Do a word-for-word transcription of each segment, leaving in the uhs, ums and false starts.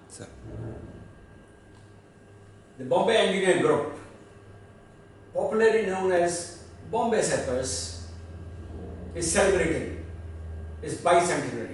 Sir. The Bombay Engineer Group, popularly known as Bombay Sappers, is celebrating its bicentenary.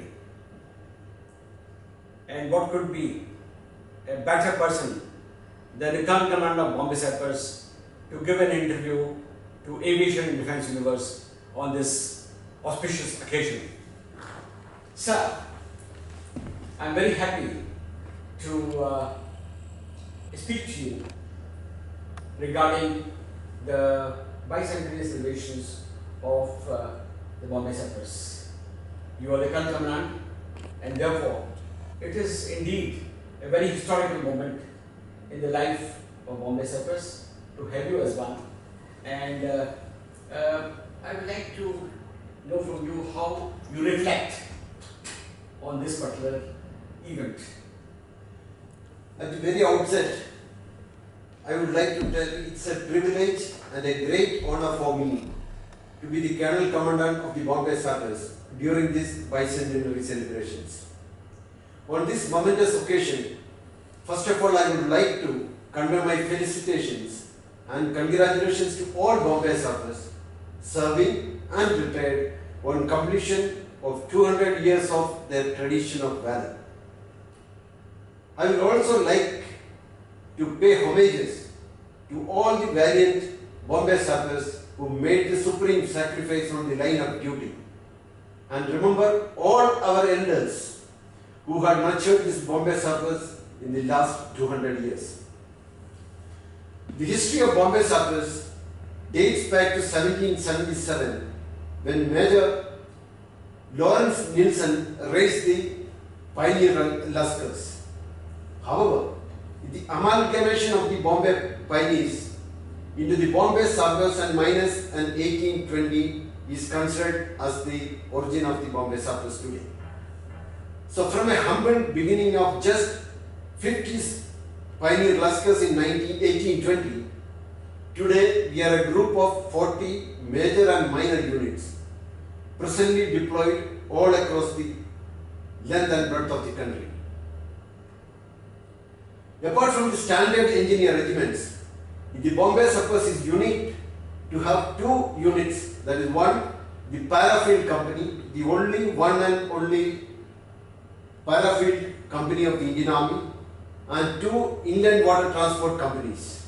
And what could be a better person than the current Commandant of Bombay Sappers to give an interview to Aviation and Defence Universe on this auspicious occasion. Sir, I am very happy to uh, speak to you regarding the bicentenary celebrations of uh, the Bombay Sappers. You are the current Commandant, and therefore it is indeed a very historical moment in the life of Bombay Sappers to have you as one. And uh, uh, I would like to know from you how you reflect on this particular event. At the very outset, I would like to tell you it's a privilege and a great honor for me to be the Colonel Commandant of the Bombay Sappers during these bicentenary celebrations. On this momentous occasion, first of all I would like to convey my felicitations and congratulations to all Bombay Sappers serving and retired on completion of two hundred years of their tradition of valor. I would also like to pay homages to all the valiant Bombay Sappers who made the supreme sacrifice on the line of duty, and remember all our elders who had nurtured these Bombay Sappers in the last two hundred years. The history of Bombay Sappers dates back to seventeen seventy-seven, when Major Lawrence Nielsen raised the pioneer Lascars. However, the amalgamation of the Bombay pioneers into the Bombay Sappers and Miners in eighteen twenty is considered as the origin of the Bombay Sappers today. So from a humble beginning of just fifty pioneer Lascars in eighteen twenty, today we are a group of forty major and minor units presently deployed all across the length and breadth of the country. Apart from the standard engineer regiments, the Bombay Sappers is unique to have two units, that is one, the Parafield Company, the only one and only Parafield Company of the Indian Army, and two inland water transport companies.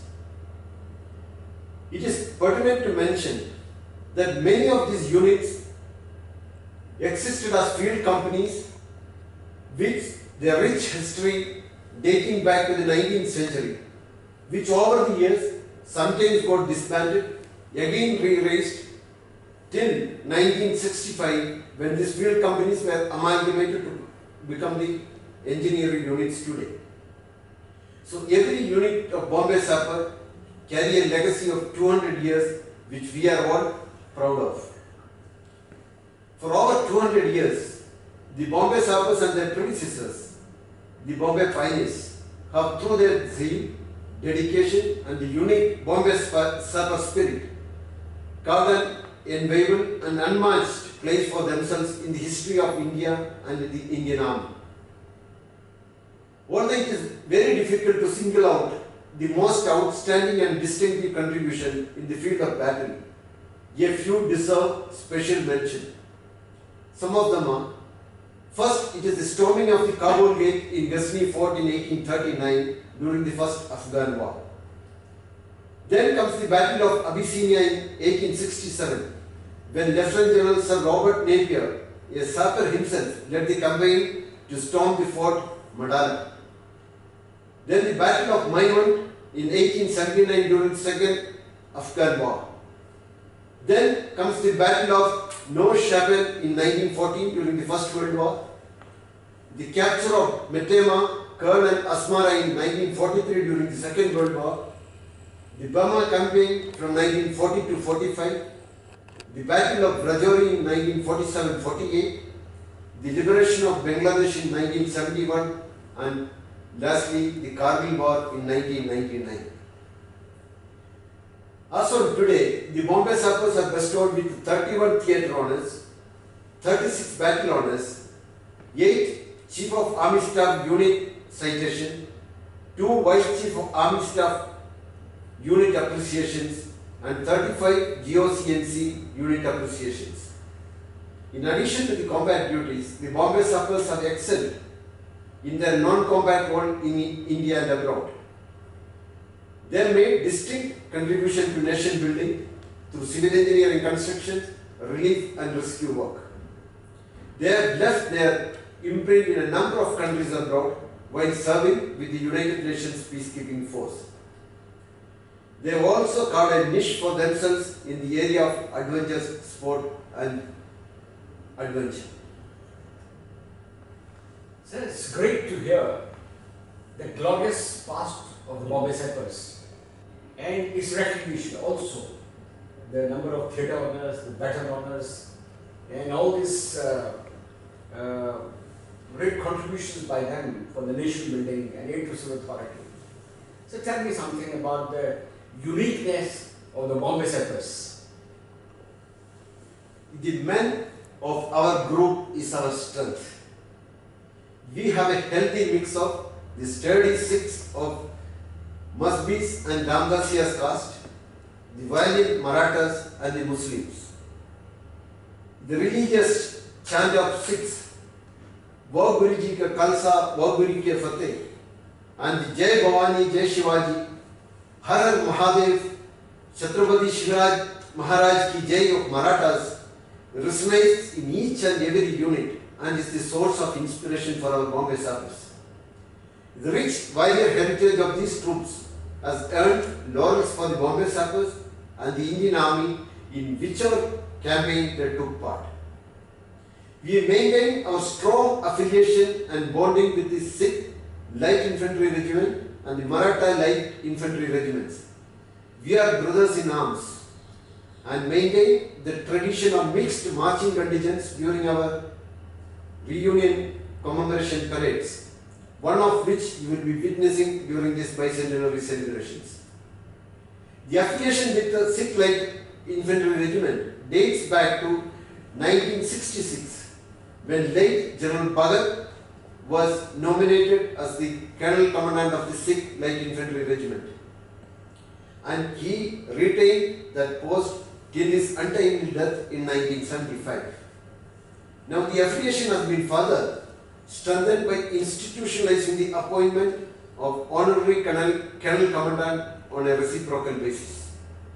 It is pertinent to mention that many of these units existed as field companies with their rich history dating back to the nineteenth century, which over the years sometimes got disbanded, again re-raised till nineteen sixty-five, when these field companies were amalgamated to become the engineering units today. So every unit of Bombay Sapper carry a legacy of two hundred years, which we are all proud of. For over two hundred years, the Bombay Sappers and their predecessors, the Bombay pioneers, have through their zeal, dedication and the unique Bombay Sapper spirit carved an enviable and unmatched place for themselves in the history of India and the Indian Army. Although it is very difficult to single out the most outstanding and distinctive contribution in the field of battle, a few deserve special mention. Some of them are: first, it is the storming of the Kabul Gate in Ghazni Fort in eighteen thirty-nine during the First Afghan War. Then comes the Battle of Abyssinia in eighteen sixty-seven, when Lieutenant General Sir Robert Napier, a sapper himself, led the campaign to storm the Fort Madala. Then the Battle of Maiwand in eighteen seventy-nine during the Second Afghan War. Then comes the Battle of Neuve-Chapelle in nineteen fourteen during the First World War. The capture of Metema, Kern and Asmara in nineteen forty-three during the Second World War. The Burma campaign from nineteen forty to forty-five. The Battle of Rajouri in nineteen forty-seven forty-eight. The liberation of Bangladesh in nineteen seventy-one. And lastly, the Kargil War in nineteen ninety-nine. As on today, the Bombay Sappers are bestowed with thirty-one theatre honours, thirty-six battle honours, eight Chief of Army Staff Unit citation, two Vice Chief of Army Staff unit appreciations, and thirty-five G O C N C unit appreciations. In addition to the combat duties, the Bombay Sappers have excelled in their non-combat role in India and abroad. They have made distinct contribution to nation building through civil engineering construction, relief and rescue work. They have left their imprint in a number of countries abroad while serving with the United Nations Peacekeeping Force. They have also carved a niche for themselves in the area of adventure sport and adventure. Sir, it's great to hear the glorious past of the Bombay Sappers and its recognition also, the number of theatre honours, the battle honours, and all these uh, uh, great contributions by them for the nation building and aid to civil authority. So tell me something about the uniqueness of the Bombay Sappers. The men of our group is our strength. We have a healthy mix of the sturdy Sikhs of Mathews and Ramdasia's caste, the violent Marathas and the Muslims. The religious chant of Sikhs, Wo Guru Ji ka Khalsa, Wo Guru Ki Fateh, and the Jai Bhavani, Jai Shivaji, Har Har Mahadev, Chhatrapati Shivraj Maharaj Ki Jai of Marathas resonates in each and every unit and is the source of inspiration for our Bombay Sappers. The rich warrior heritage of these troops has earned laurels for the Bombay Sappers and the Indian Army in whichever campaign they took part. We maintain our strong affiliation and bonding with the Sikh Light Infantry Regiment and the Maratha Light Infantry Regiments. We are brothers in arms and maintain the tradition of mixed marching contingents during our reunion commemoration parades, one of which you will be witnessing during these bicentenary celebrations. The affiliation with the Sikh Light Infantry Regiment dates back to nineteen sixty-six, when late General Bhagat was nominated as the Colonel Commandant of the Sikh Light Infantry Regiment, and he retained that post till his untimely death in nineteen seventy-five. Now the affiliation has been further strengthened by institutionalizing the appointment of Honorary Colonel, Colonel Commandant on a reciprocal basis.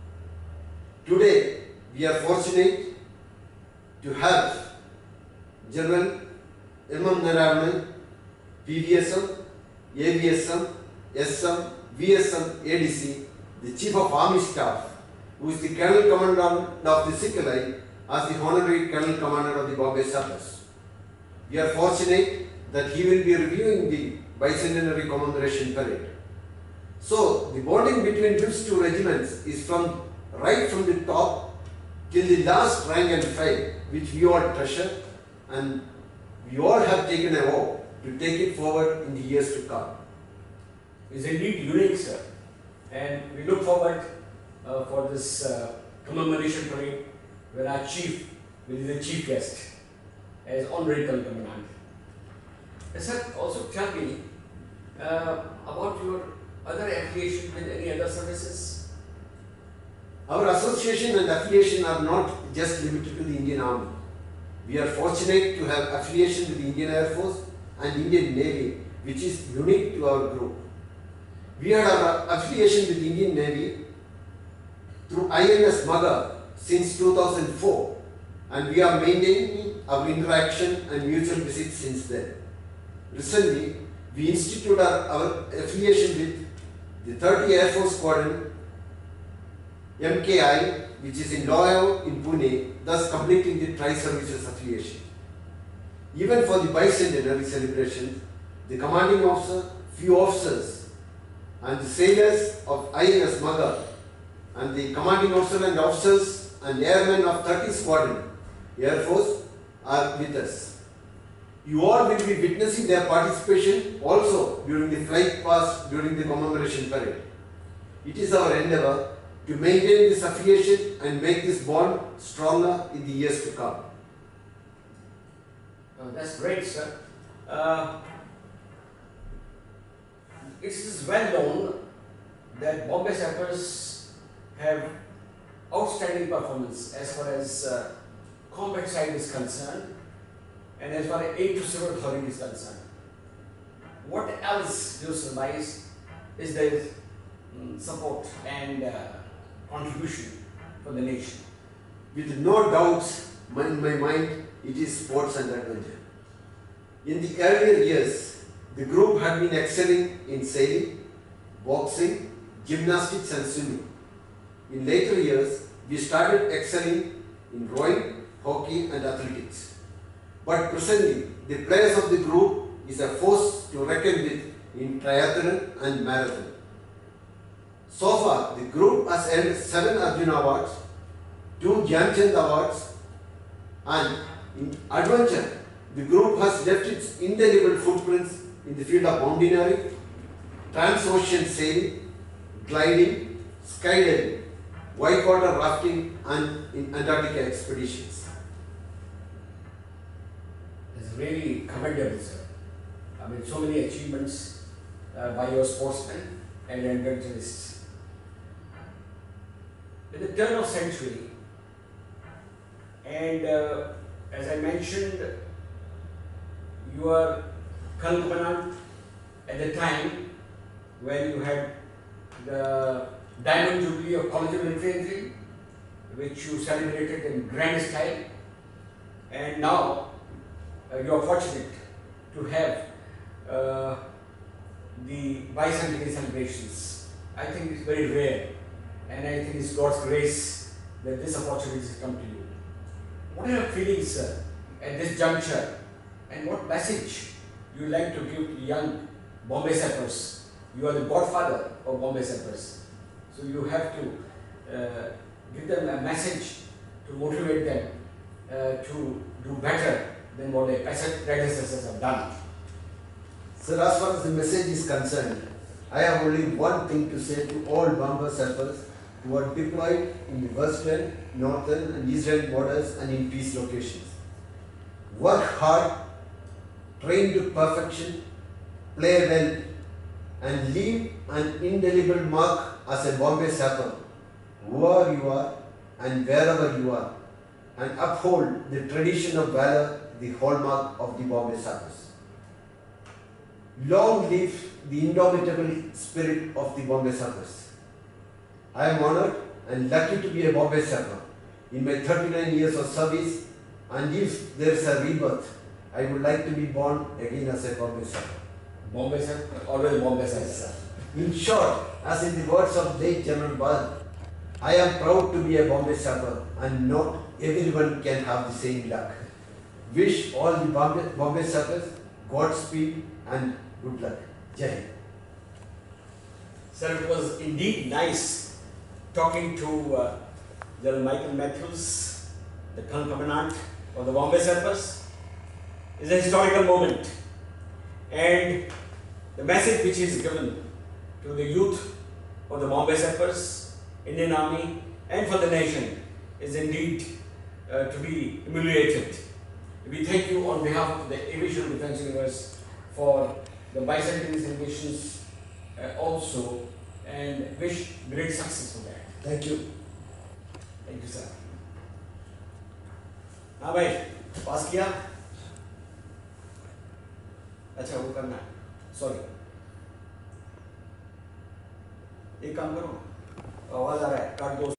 Today we are fortunate to have General M M Narayanan, P V S M, A V S M, S M, V S M, A D C, the Chief of Army Staff, who is the Colonel Commandant of the Sikh Light, as the Honorary Colonel Commander of the Bombay Sappers. We are fortunate that he will be reviewing the bicentenary commemoration parade. So, the bonding between these two regiments is from right from the top till the last rank and file, which we all treasure, and we all have taken a vow to take it forward in the years to come. It's indeed unique, sir, and we look forward uh, for this uh, commemoration parade, where our chief will be the chief guest as Honorary Colonel Commandant. Sir, also tell me uh, about your other affiliation with any other services? Our association and affiliation are not just limited to the Indian Army. We are fortunate to have affiliation with the Indian Air Force and Indian Navy, which is unique to our group. We had our affiliation with the Indian Navy through I N S Maga since two thousand four, and we are maintaining our interaction and mutual visits since then. Recently, we instituted our, our affiliation with the thirtieth Air Force Squadron M K I, which is in Loyo in Pune, thus completing the tri-services affiliation. Even for the bicentenary celebration, the commanding officer, few officers, and the sailors of I N S Maga, and the commanding officer and officers and airmen of thirtieth Squadron Air Force are with us. You all will be witnessing their participation also during the flight past during the commemoration parade. It is our endeavour to maintain this affiliation and make this bond stronger in the years to come. Oh, that's great, sir. Uh, it is well known that Bombay Sappers have outstanding performance as far as uh, combat side is concerned and as far as aid to civil authority is concerned. What else do you surmise is there um, support and uh, contribution for the nation? With no doubts in my mind, it is sports and adventure. In the earlier years, the group had been excelling in sailing, boxing, gymnastics and swimming. In later years, we started excelling in rowing, hockey and athletics. But presently, the players of the group is a force to reckon with in triathlon and marathon. So far, the group has earned seven Arjuna Awards, two Gyanchand Awards, and in adventure, the group has left its indelible footprints in the field of mountaineering, transocean sailing, gliding, skydiving, whitewater rafting and in Antarctica expeditions. It's really commendable, sir. I mean, so many achievements uh, by your sportsmen and adventurists. In the turn of century, and uh, as I mentioned, you are Colonel Commandant at the time when you had the Diamond Jubilee of College of Infantry, which you celebrated in grand style, and now uh, you are fortunate to have uh, the bicentenary celebrations. I think it's very rare, and I think it's God's grace that this opportunity has come to you. What are your feelings, sir, at this juncture, and what message you would like to give to young Bombay Sappers? You are the godfather of Bombay Sappers, so you have to uh, give them a message to motivate them uh, to do better than what their predecessors have done. Sir, as far as the message is concerned, I have only one thing to say to all Bombay Sappers who are deployed in the western, northern and eastern borders and in peace locations. Work hard, train to perfection, play well and leave an indelible mark as a Bombay Sapper, whoever you are and wherever you are, and uphold the tradition of valor, the hallmark of the Bombay Sappers. Long live the indomitable spirit of the Bombay Sappers. I am honoured and lucky to be a Bombay Sapper in my thirty-nine years of service, and if there is a rebirth, I would like to be born again as a Bombay Sapper. Bombay Sapper, always Bombay Sapper. In short, as in the words of late General Bal, I am proud to be a Bombay Sapper, and not everyone can have the same luck. Wish all the Bombay, Bombay Sappers Godspeed and good luck. Jai Hind. Sir, it was indeed nice talking to uh, General Michael Mathews, the Colonel Commandant of the Bombay Sappers. It's a historical moment, and the message which is given to the youth of the Bombay Sappers, Indian Army and for the nation is indeed uh, to be emulated. We thank you on behalf of the Aviation Defence Universe for the bicentenary celebrations uh, also, and wish great success for that. Thank you. Thank you, sir. हाँ भाई, पास किया? अच्छा वो करना है, sorry. एक काम करो, आवाज आ रहा है, काट दो।